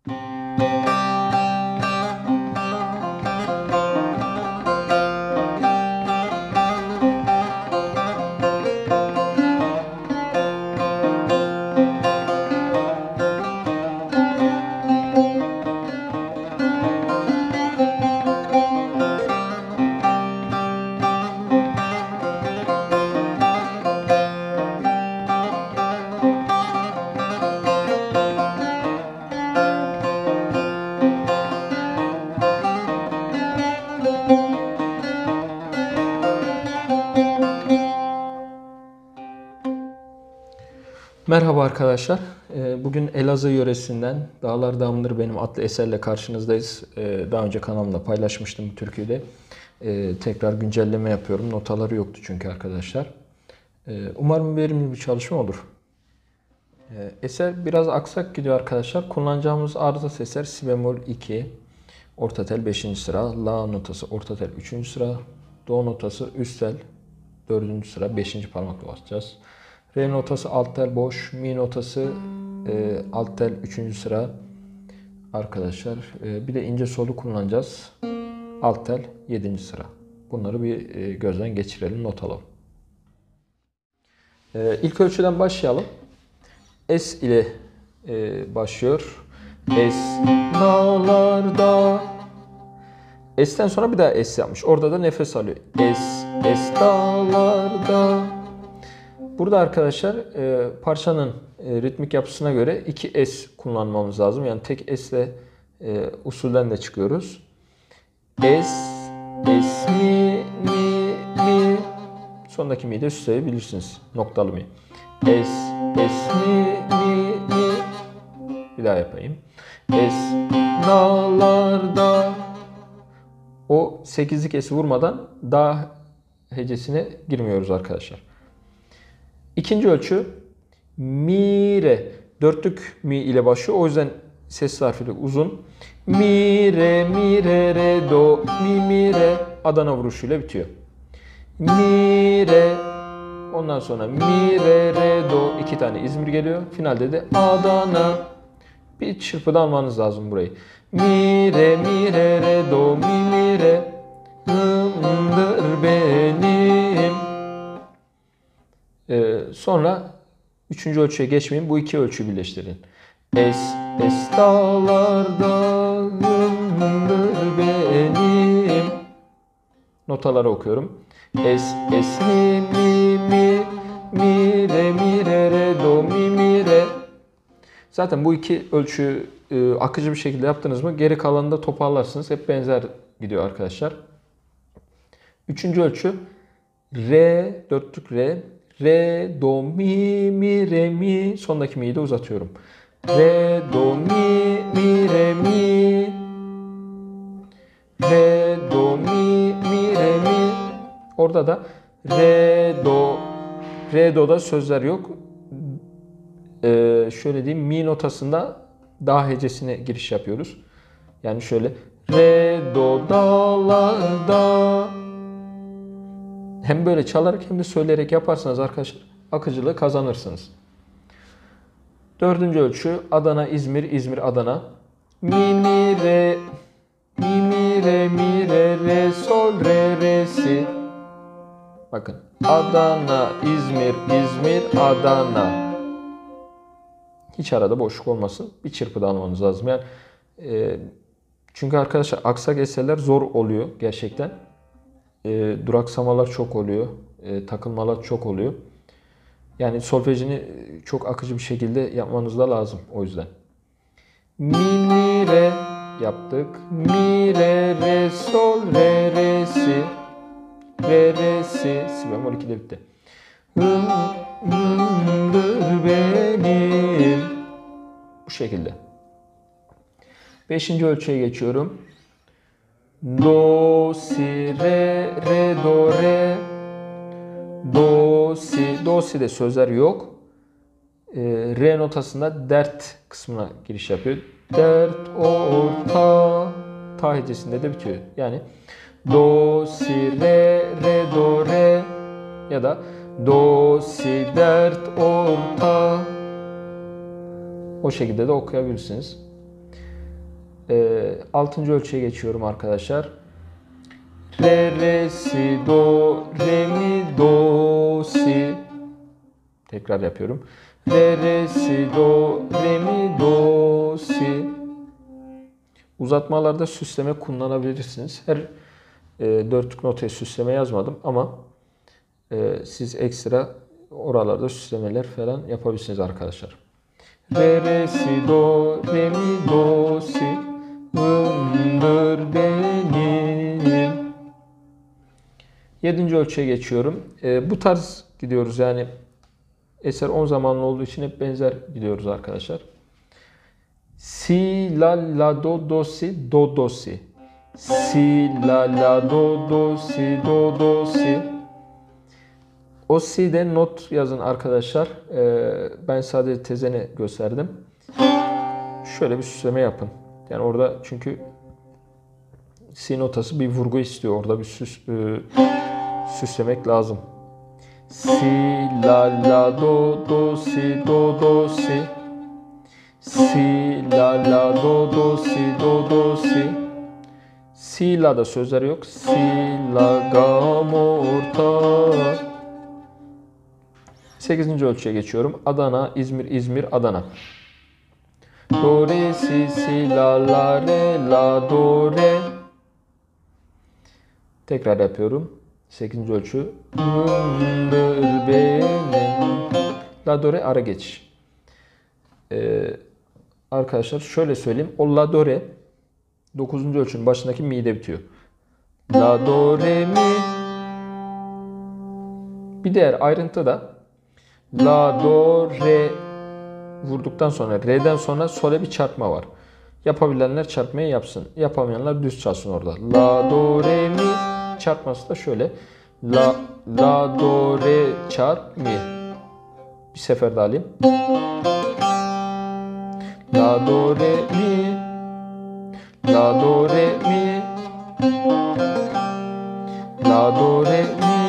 Merhaba arkadaşlar. Bugün Elazığ yöresinden Dağlar Damdır Benim adlı eserle karşınızdayız. Daha önce kanalımda paylaşmıştım bu türküyü de. Tekrar güncelleme yapıyorum. Notaları yoktu çünkü arkadaşlar. Umarım verimli bir çalışma olur. Eser biraz aksak gidiyor arkadaşlar. Kullanacağımız arıza eser si bemol 2, orta tel 5. sıra, la notası orta tel 3. sıra, do notası üst tel 4. sıra 5. parmakla basacağız. Re notası alt tel boş, mi notası alt tel 3. sıra arkadaşlar. Bir de ince solu kullanacağız. Alt tel 7. sıra. Bunları bir gözden geçirelim, not alalım. İlk ölçüden başlayalım. Es ile başlıyor. Es dağlarda. Es'ten sonra bir daha es yapmış. Orada da nefes alıyor. Es dağlarda. Burada arkadaşlar parçanın ritmik yapısına göre 2 S kullanmamız lazım. Yani tek S ile usulden de çıkıyoruz. S, mi, mi. Sondaki mi de üstleyebilirsiniz. Noktalı mi. S, mi. Bir daha yapayım. S, dağlarda. O 8'lik S'i vurmadan dağ hecesine girmiyoruz arkadaşlar. İkinci ölçü mi, re. Dörtlük mi ile başlıyor. O yüzden ses harfi uzun. Mi, re, re, do, mi, re. Adana vuruşuyla bitiyor. Mi, re. Ondan sonra mi, re, do. 2 tane İzmir geliyor. Finalde de Adana. Bir çırpıda almanız lazım burayı. Mi, re, re, do, mi, re. Hımdır benim. Sonra 3. ölçüye geçmeyin. Bu 2 ölçüyü birleştirin. Es dağlarda hımdır benim. Notaları okuyorum. Es, mi, re, do, mi, re. Zaten bu 2 ölçüyü akıcı bir şekilde yaptınız mı geri kalanını da toparlarsınız. Hep benzer gidiyor arkadaşlar. 3. ölçü re, dörtlük re. Re, do, mi, re, mi. Sondaki mi'yi de uzatıyorum. Re, do, mi, re, mi. Re, do, mi, re, mi. Orada da re, do. Re, do'da sözler yok. Şöyle diyeyim. Mi notasında da hecesine giriş yapıyoruz. Yani şöyle. Re, do, dağlarda. Hem böyle çalarak hem de söyleyerek yaparsanız arkadaşlar akıcılığı kazanırsınız. 4. ölçü Adana, İzmir, İzmir, Adana. Mi, re, mi, re, sol, re, si. Bakın. Adana, İzmir, İzmir, Adana. Hiç arada boşluk olmasın. Bir çırpıda almanız lazım. Yani çünkü arkadaşlar aksak eserler zor oluyor gerçekten. Duraksamalar çok oluyor. Takılmalar çok oluyor. Yani solfejini çok akıcı bir şekilde yapmanız da lazım o yüzden. Mi, re yaptık. Mi, re, sol, re, si. Re, si. Si bemol 2'de bitti. Hımdır benim. Bu şekilde. 5. ölçüye geçiyorum. Do, si, re, do, re. Do, si. Do, si'de sözler yok. Re notasında dert kısmına giriş yapıyor. Dert, orta. Ta hecesinde de bitiyor. Yani do, si, re, do, re. Ya da do, si, dert, orta. O şekilde de okuyabilirsiniz. Altıncı ölçüye geçiyorum arkadaşlar. Re, re, si, do, re, mi, do, si. Tekrar yapıyorum. Re, re, si, do, re, mi, do, si. Uzatmalarda süsleme kullanabilirsiniz. Her dörtlük notaya süsleme yazmadım ama siz ekstra oralarda süslemeler falan yapabilirsiniz arkadaşlar. Re, re, si, do, re, mi, do, si. Hımdır benim. Yedinci ölçüye geçiyorum. Bu tarz gidiyoruz yani. Eser 10 zamanlı olduğu için hep benzer gidiyoruz arkadaşlar. Si, la, la, do, do, si, do, do, si. Si, la, la, do, do, si, do, do, si. O si'de not yazın arkadaşlar. Ben sadece tezeni gösterdim. Şöyle bir süsleme yapın. Yani orada çünkü si notası bir vurgu istiyor. Orada bir süslemek lazım. Si, la, la, do, do, si, do, do, si. Si, la, la, do, do, si, do, do, si. Si, la'da sözler yok. Si, la, gam, orta. 8. ölçüye geçiyorum. Adana, İzmir, İzmir, Adana. Do, re, si, si, la, la, re, la, do, re. Tekrar yapıyorum. 8. ölçü. La, do, re, ara geçiş. Arkadaşlar şöyle söyleyeyim. O la, do, re 9. ölçünün başındaki mi'de bitiyor. La, do, re, mi. Bir diğer ayrıntı da la, do, re vurduktan sonra re'den sonra sol'e bir çarpma var. Yapabilenler çarpmayı yapsın. Yapamayanlar düz çalsın orada. La, do, re, mi çarpması da şöyle. La, la, do, re çarp mi. Bir sefer daha alayım. La, do, re, mi. La, do, re, mi. La, do, re, mi.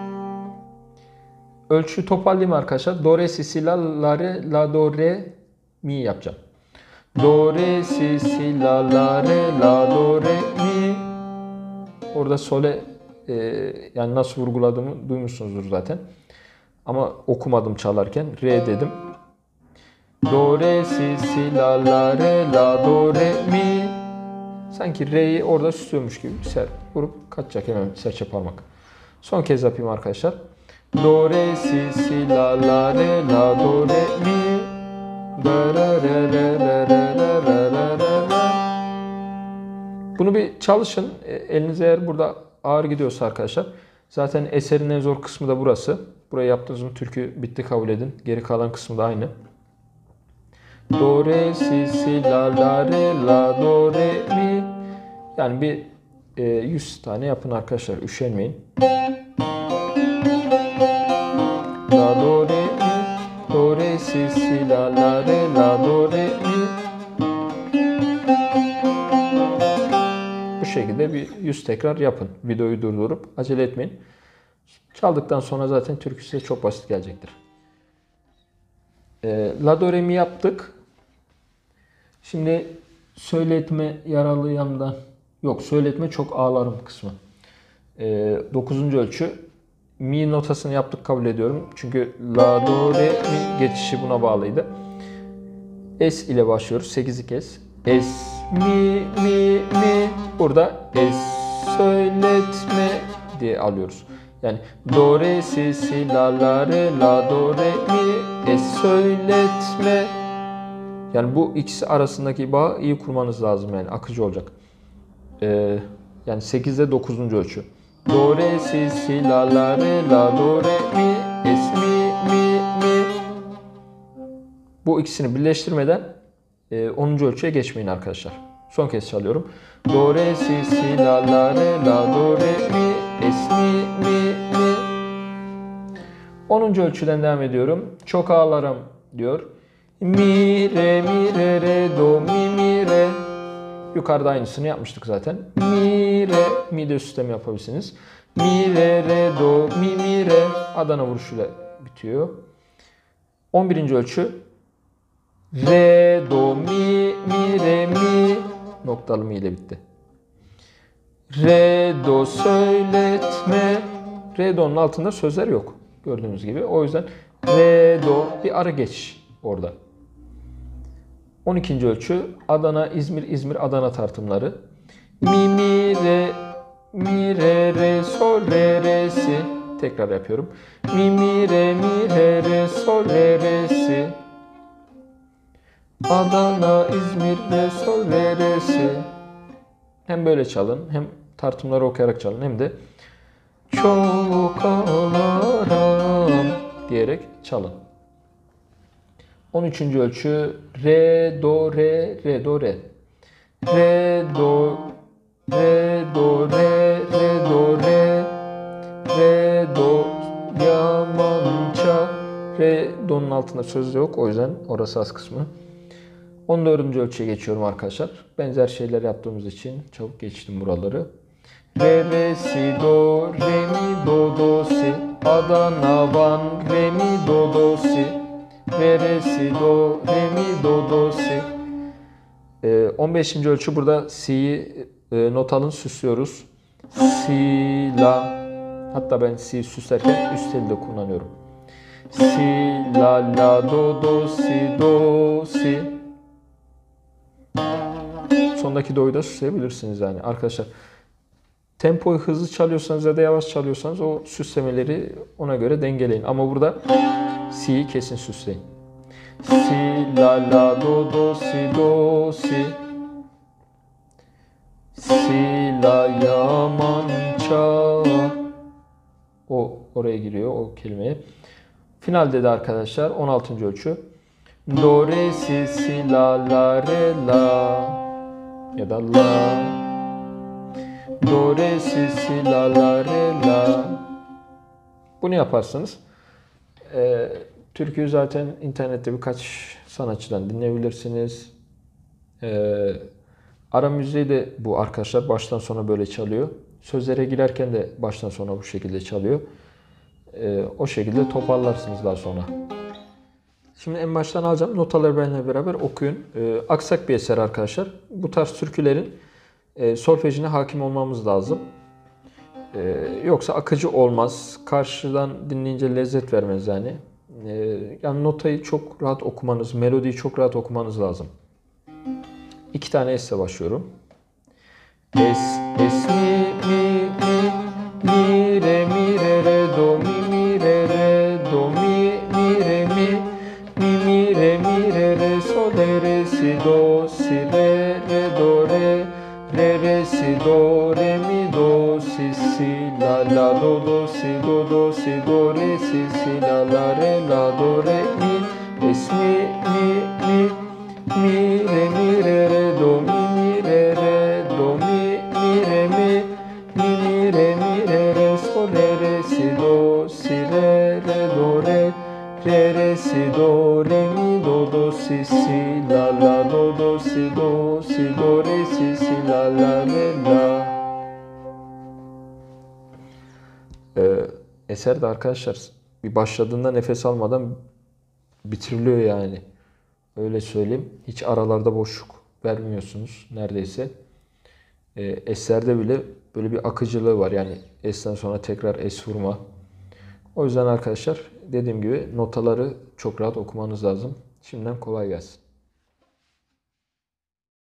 Ölçü toparlayayım arkadaşlar. Do, re, si, si, la, la, re, la, do, re, mi yapacağım. Do, re, si, si, la, la, re, la, do, re, mi. Orada sol'e yani nasıl vurguladığımı duymuşsunuzdur zaten. Ama okumadım çalarken. Re dedim. Do, re, si, si, la, la, re, la, do, re, mi. Sanki re'yi orada süslüyormuş gibi vurup kaçacak hemen serçe parmak. Son kez yapayım arkadaşlar. Do, re, si, si, la, la, re, la, do, re, mi. Da, re, re, re, re, re, re, re, re, re. Bunu bir çalışın. Eliniz eğer burada ağır gidiyorsa arkadaşlar. Zaten eserin en zor kısmı da burası. Burayı yaptığınız mı türkü bitti kabul edin. Geri kalan kısmı da aynı. Do, re, si, si, la, la, re, la, do, re, mi. Yani bir 100 tane yapın arkadaşlar. Üşenmeyin. La, do, re, mi. Do, re, si, si, la, la, re, la, do, re, mi. Bu şekilde bir 100 tekrar yapın. Videoyu durdurup acele etmeyin. Çaldıktan sonra zaten türkü size çok basit gelecektir. La, do, re, mi yaptık. Şimdi söyletme yaralı yandan yok. Söyletme çok ağlarım kısmı. 9. ölçü. Mi notasını yaptık kabul ediyorum. Çünkü la, do, re, mi geçişi buna bağlıydı. Es ile başlıyoruz. 8'lik es. Es, mi, mi, mi. Burada es söyletme diye alıyoruz. Yani do, re, si, si, la, la, re, la, do, re, mi. Es söyletme. Yani bu ikisi arasındaki bağı iyi kurmanız lazım yani akıcı olacak. Yani 8'de 9. ölçü. Do, re, si, si, la, la, re, la, do, re, mi, es, mi, mi, mi. Bu ikisini birleştirmeden 10. ölçüye geçmeyin arkadaşlar. Son kez çalıyorum. Do, re, si, si, la, la, re, la, do, re, mi, es, mi, mi, mi. 10. ölçüden devam ediyorum. Çok ağlarım diyor. Mi, re, mi, re, re, do, mi, mi, re. Yukarıda aynısını yapmıştık zaten. Mi, re, mi de süsleme yapabilirsiniz. Mi, re, re, do, mi, mi, re. Adana vuruşuyla bitiyor. 11. ölçü. Re, do, mi, mi, re, mi. noktalı mi ile bitti. Re, do söyletme. Re, do'nun altında sözler yok. Gördüğünüz gibi. O yüzden re, do bir ara geçiş orada. 12. ölçü Adana, İzmir, İzmir, Adana tartımları. Mi, mi, re, mi, re, re, sol, re, re, si. Tekrar yapıyorum. Mi, mi, re, sol, re, si. Adana, İzmir, re, sol, re, si. Hem böyle çalın, hem tartımları okuyarak çalın, hem de çok ağlarım diyerek çalın. 13. ölçü re, do, re, re, do, re. Re, do, re, do, re, re, do, re. Re, do, yamança. Re, do'nun altında söz yok. O yüzden orası az kısmı. 14. ölçüye geçiyorum arkadaşlar. Benzer şeyler yaptığımız için çabuk geçtim buraları. Re, re, si, do, re, mi, do, do, si. Adana, Van, re, mi, do, do, si. Re, re, si, do, re, mi, do, do, si. 15. ölçü burada si'yi not alın, süslüyoruz. Si, la. Hatta ben si süslerken üst teli de kullanıyorum. Si, la, la, do, do, si, do, si. Sondaki do'yu da süsleyebilirsiniz yani arkadaşlar. Tempoyu hızlı çalıyorsanız ya da yavaş çalıyorsanız o süslemeleri ona göre dengeleyin. Ama burada si'yi kesin süsleyin. Si, la, la, do, do, si, do, si. Si, la, yamança. O oraya giriyor o kelimeye. Finalde de arkadaşlar 16. ölçü. Do, re, si, si, la, la, re, la. Ya da la. Do, re, si, si, la, la, re, la. Bunu yaparsanız türküyü zaten internette birkaç sanatçıdan dinleyebilirsiniz. Ara müziği de bu arkadaşlar baştan sona böyle çalıyor. Sözlere girerken de baştan sona bu şekilde çalıyor. O şekilde toparlarsınız daha sonra. Şimdi en baştan alacağım. Notaları benimle beraber okuyun. Aksak bir eser arkadaşlar. Bu tarz türkülerin solfejine hakim olmamız lazım. Yoksa akıcı olmaz. Karşıdan dinleyince lezzet vermez yani. Yani notayı çok rahat okumanız, melodiyi çok rahat okumanız lazım. 2 tane esle başlıyorum. Es, es, mi, re, do, mi, re, do, mi, re, mi, re, sol, re, si, do, do, re, si, do, re, mi, do, si, la, do, si, do, si, do, re, si, la, do, re, mi, es, mi, re, do, mi, re, do, mi, re, sol, re, si, do, re, do, re, si, do, re, mi, do, si, la, do, si, do, re, si, la, la. Eser de arkadaşlar bir başladığında nefes almadan bitiriliyor yani. Öyle söyleyeyim. Hiç aralarda boşluk vermiyorsunuz neredeyse. Eserde bile böyle bir akıcılığı var. Yani esten sonra tekrar es vurma. O yüzden arkadaşlar dediğim gibi notaları çok rahat okumanız lazım. Şimdiden kolay gelsin.